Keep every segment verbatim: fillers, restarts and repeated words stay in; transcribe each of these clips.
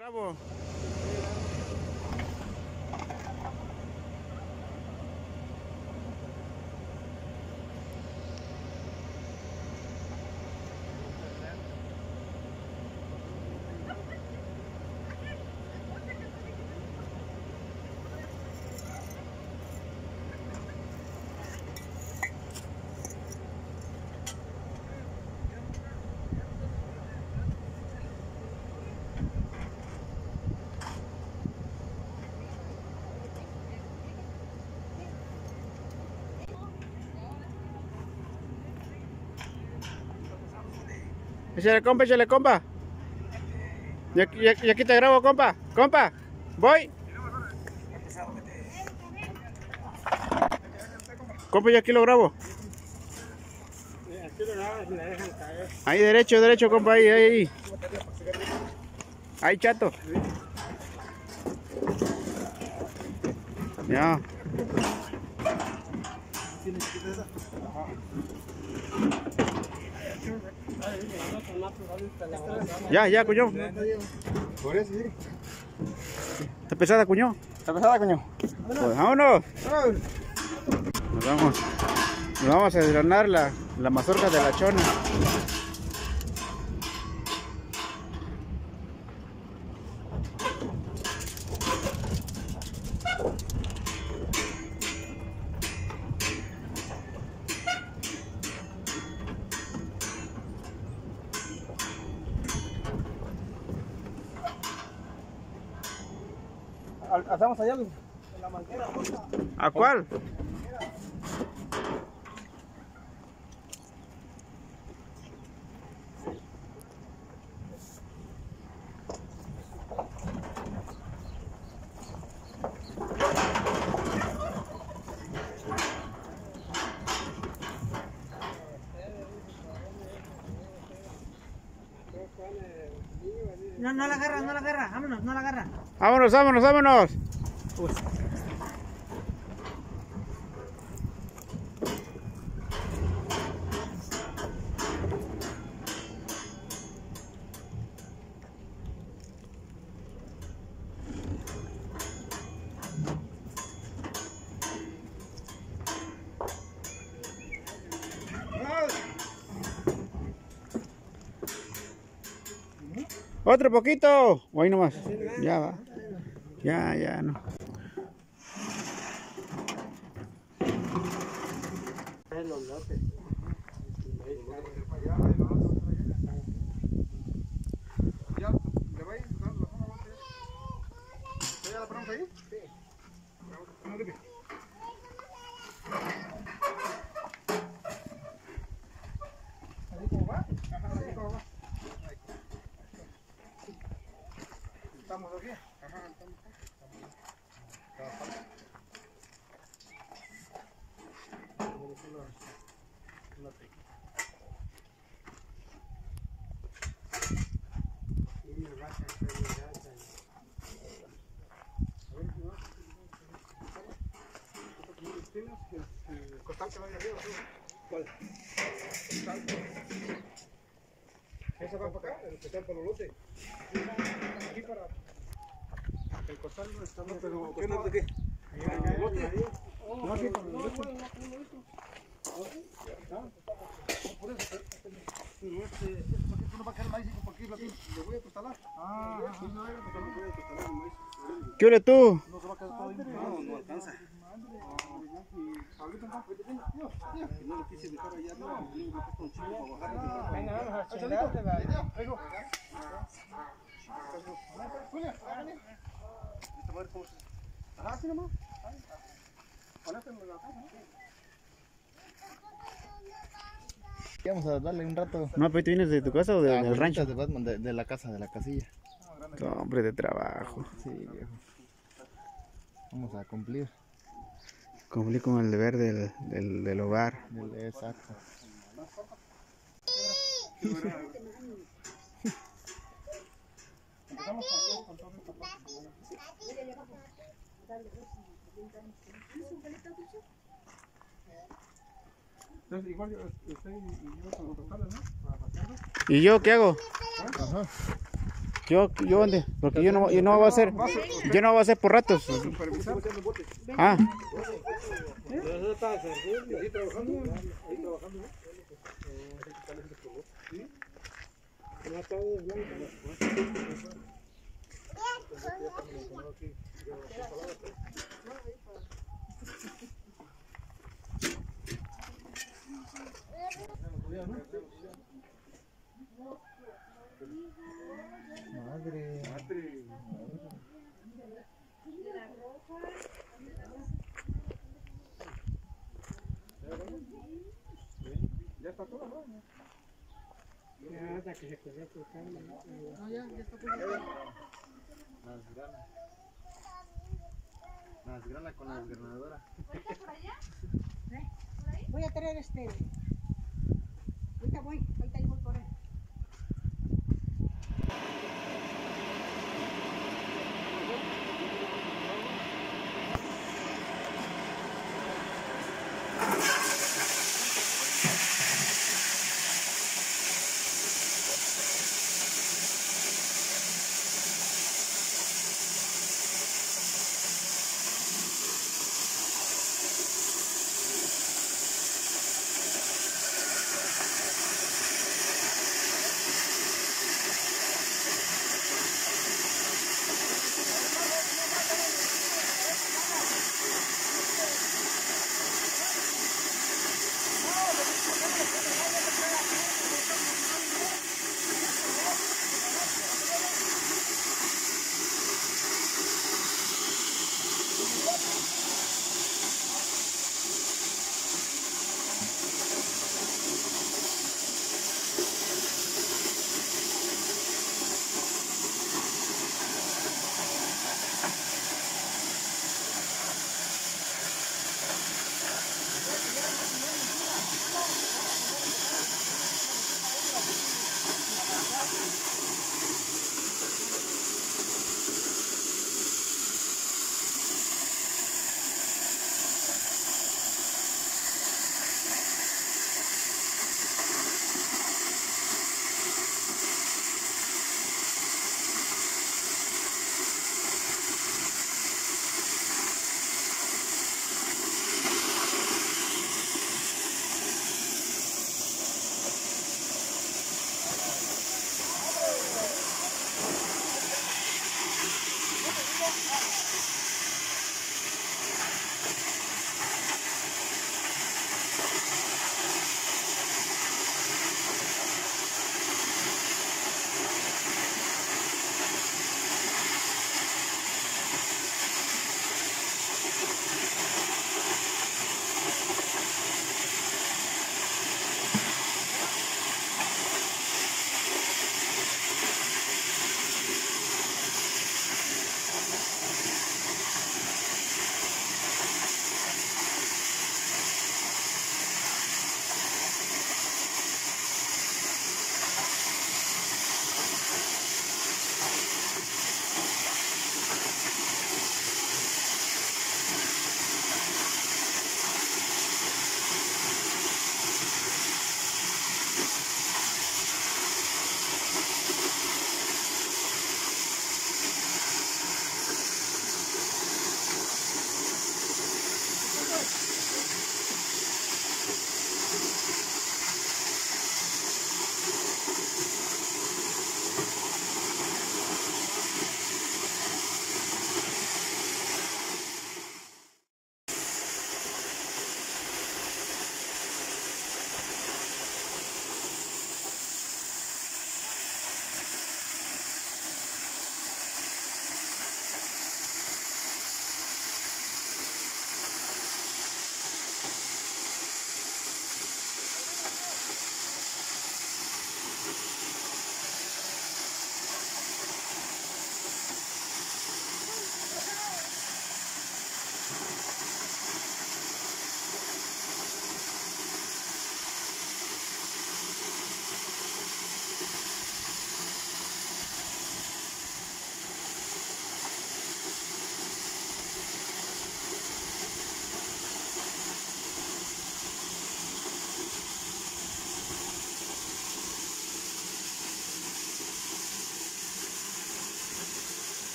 Bravo. Échale, compa, échale, compa. Y aquí, y aquí- y aquí te grabo, compa. Compa, voy. Compa, yo aquí lo grabo. Ahí derecho, derecho, compa, ahí, ahí, ahí. Ahí, chato. Ya. Ya, ya, cuño. Está pesada, cuño. ¿Está pesada, coño? Pues vámonos. Nos vamos. Nos vamos a desgranar la, la mazorca de la chona. Hacemos allá en la manguera. ¿A cuál? No, no la agarra, no la agarra, vámonos, no la agarra. Vámonos, vámonos, vámonos. Pues. Otro poquito. O ahí nomás. Ya va. Ya, ya, no. ¿Ya la ponemos ahí? Sí. ¿Así como va? Ajá, así como va. ¿Estamos aquí? Ajá, estamos acá. El costal que va ahí arriba, ¿cuál? ¿Costal? ¿Ese va para acá? El que está para los lotes. Aquí para... El costal no está... No, pero ¿qué no? ¿De qué? ¿El lote? No, aquí para los lotes. Por eso, no, este, este paquete no va a caer maíz, por aquí lo voy a costalar. Ah, sí, no, no voy a costalar el maíz. ¿Qué hora tú? No se va a quedar todo ahí. No, no alcanza. Y no lo quise dejar allá, no, me cuesta un chico para bajar. Venga, vamos a chingártela. Julia, órale. ¿Viste a ver cómo se...? Ajá, así nomás. Ponete en la casa, ¿no? Vamos a darle un rato. No, pero ¿tú vienes de tu casa o de- Ah, del rancho? De, Batman, de, de la casa, de la casilla. No, hombre, de trabajo. Sí, viejo. Vamos a cumplir. Cumplí con el deber del, del, del hogar. Del- Exacto. Empezamos con con todo esto. Entonces, igual usted y yo con los totales, ¿no? Para vaciarlo. ¿Y yo qué hago? Ajá. Yo, yo dónde, porque yo no, yo no voy a hacer, yo no voy a hacer por ratos. Supervisar. Ah, Ahí trabajando, ahí trabajando. ¿Sí? No está de blanco. Madre. Madre. Ya está todo, ¿no? Ya, hasta que se quede tocando. No, ya, ya está todo. Las granas. Las granas con la desgranadora. Voy a traer este. Ahorita voy, ahorita voy por él.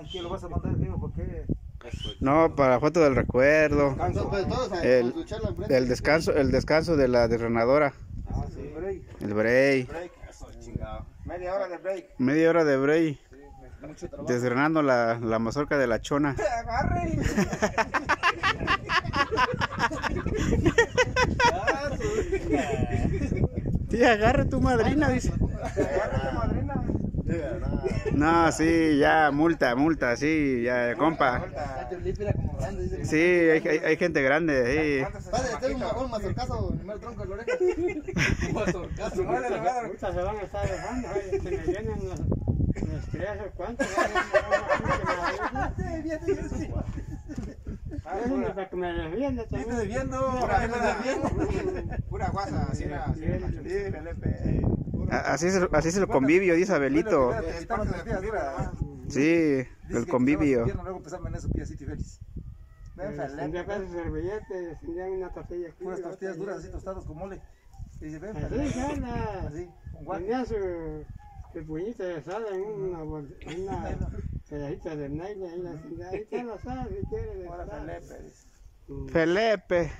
¿A quién lo vas a mandar, amigo? ¿Por qué? No, para foto del recuerdo. No, pues todos a El, con su charla enfrente. el descanso, el descanso de la desgranadora. Ah, sí. Break. El break. Break, eso, chingado. Media hora de break. Media hora de break. Sí, mucho trabajo. Desgranando la, la mazorca de la chona. ¡Agarre! Tía, agarra tu madrina, dice. ¡Agarre tu madrina! De verdad. No, sí, ya, multa, multa, sí, ya, compa. Está lípida como grande, dice. Sí, hay, hay, hay gente grande, sí. Padre, tengo un, un mazorcazo, primero tronco de la oreja. Un mazorcazo. Ahorita se van a estar dejando, oye, se me vienen los, los tres o cuantos. Para que me defienda Estoy también. debiendo, Pura- pura, pura guasa, así era. Sí, Felipe. A- Así es, el- así es el convivio, dice Abelito. Estamos en las días duras. Sí, el convivio. Luego empezamos en eso, piecito y feliz. Ven, Tendría Felipe. que servilletes, tendrían una tortilla aquí. Unas tortillas duras así tostadas con mole. Y dice, ven, Así, Felipe. gana. Así, con guante. Tenía su, su puñito de sal en una, bol- en una pedacita de naile. Ahí la tenía. Ahí está la sal, si quieres. de Ahora sal. Felipe. dice. Mm. Felipe.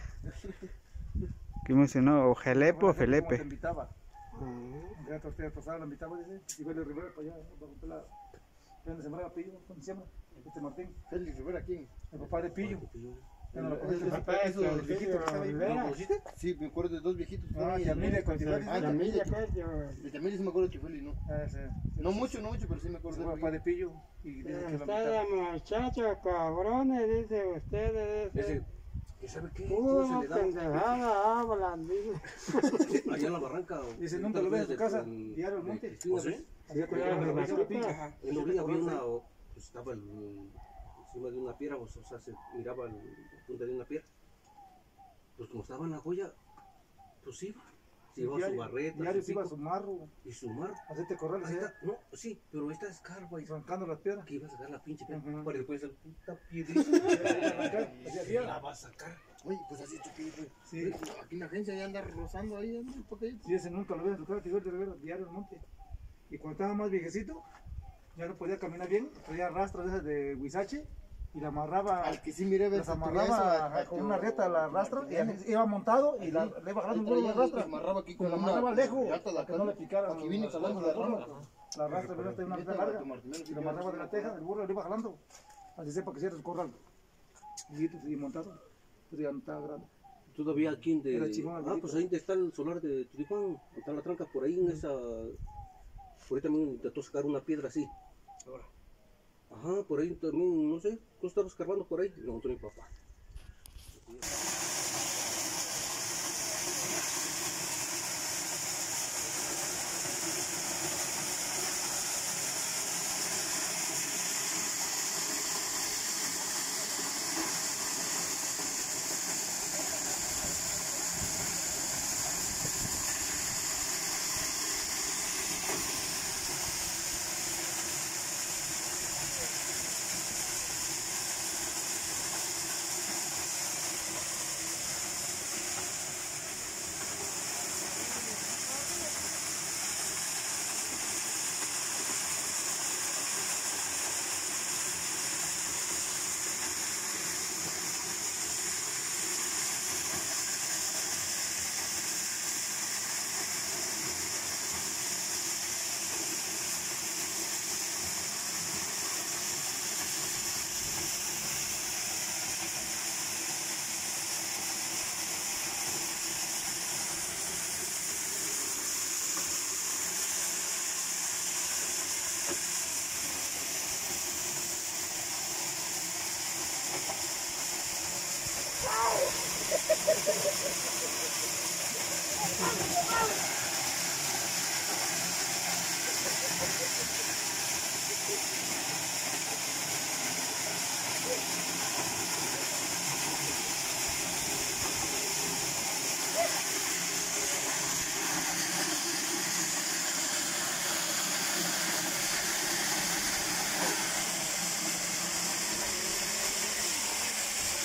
¿Qué mencionó? ¿O Jelepe o Como te Felipe? invitaba. Ah. Ya tortilla tostada la invitaba, dice. Y Felipe Rivera para allá, para romper la. ¿Dónde sembraba Pillo? ¿Dónde siembra? Este Martín. Félix Rivera, ¿quién? El papá de Pillo. Ya no lo Ese- conoces. ese- papá Eso, es el viejito que estaba ahí. Rivera. ¿Lo conociste? Sí, me acuerdo de dos viejitos. Ah, Félix y Yamile Félix. con Tiberi. Ah, La Yamile. milla que yo. De Yamile sí me acuerdo de Félix, ¿no? Ah, ese. No mucho, no mucho, pero sí me acuerdo Ese de papá él. de Pillo. Y dice que lo Ustedes invitaba. muchachos cabrones, dice ustedes, dice. Ese, ¿y sabe qué? Puro ¿Cómo se le da? pendejada hablan, dice. Allá en la barranca. Dice, nunca lo ves en tu casa. Diario al monte. ¿Sí? Había Cuidado, cuidado, la la pica. Ajá. En la orilla había una, o- pues, estaba el- encima de una piedra, o sea, se miraba el- la punta de una piedra. Pues como estaba en la joya, pues iba. Se llevaba su barreta, Diario su se iba a pico su marro. y su mar. Hacerte correr, Ahí ¿sí? está, no, sí, pero esta escarba y Arrancando las piedras. que iba a sacar la pinche piedra, Ujú. para después el puta piedrita. Así la va a sacar. Oye, pues así chiquito, güey. Sí. Aquí en la agencia ya anda rozando ahí, anda un poquito. Sí, ese nunca lo ves en tu casa, Tiberi Rivera, diario al monte. Y cuando estaba más viejecito, ya no podía caminar bien, traía rastros esas de huizache y la amarraba, Al que sí miré, las amarraba con una reta la rastra y así iba montado y la, le iba jalando un huevo de rastra. amarraba aquí Pero con la una. amarraba lejos ya hasta la para que no le picara. Aquí viene jalando la rama. La rastra, pero esta es una Esta reta la larga. tu martinero, sí, Y la amarraba de la teja, el burro le iba jalando. Así sepa que cierra su corral. Y montado, pero ya no estaba grande. Todavía aquí en de... Era chingón, Ah, abuelito. pues ahí está el solar de Tulipán, está la tranca por ahí en esa... Por ahí también intentó sacar una piedra así. Ahora. Ajá, por ahí también, no sé, tú estabas escarbando por ahí, lo encontró mi papá.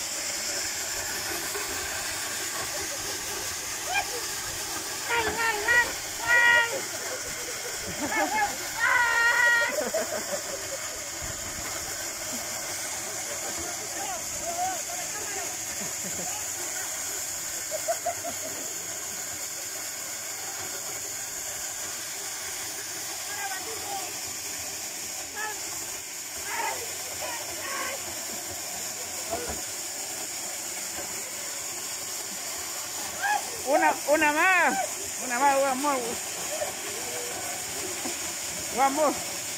Ay, ay, ay. Una, una más. Una más, vamos. Vamos.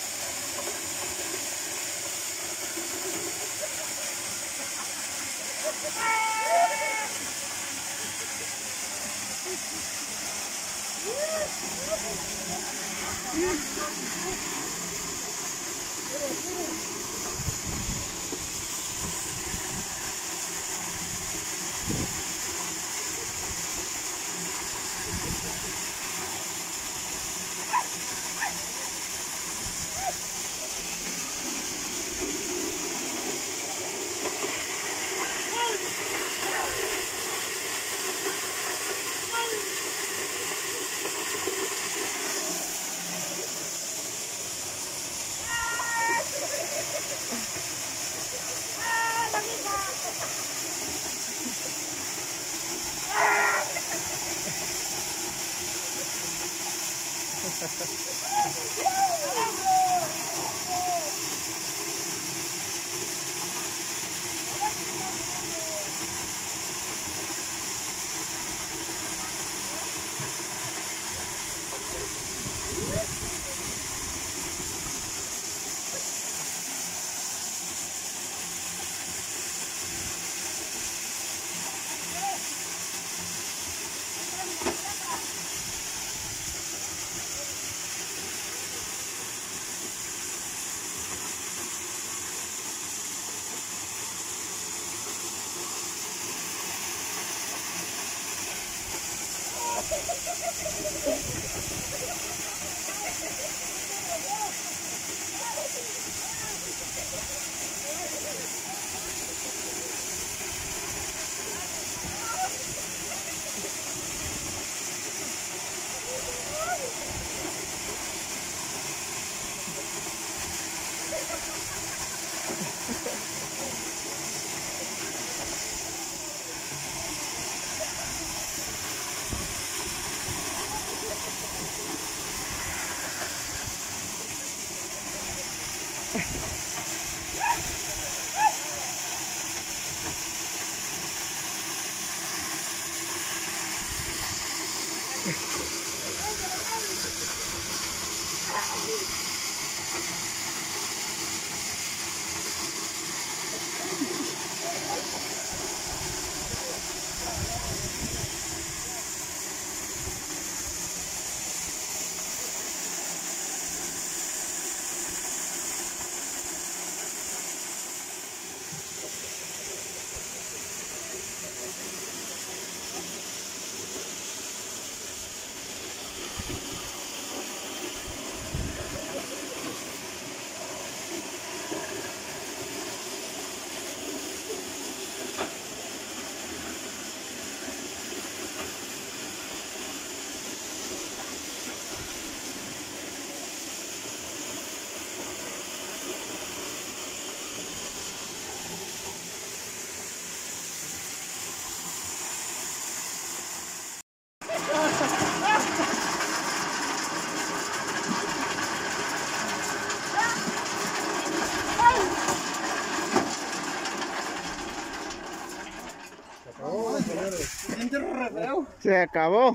Se acabó.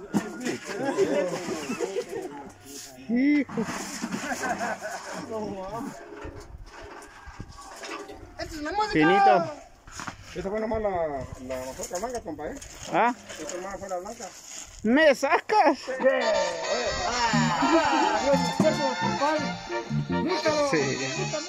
Hijo. Finito. Esa fue nomás la, la mazorca blanca, compa, ¿eh? ¿Ah? Esta hermana fue la blanca. ¿Me sacas? Ah, Sí.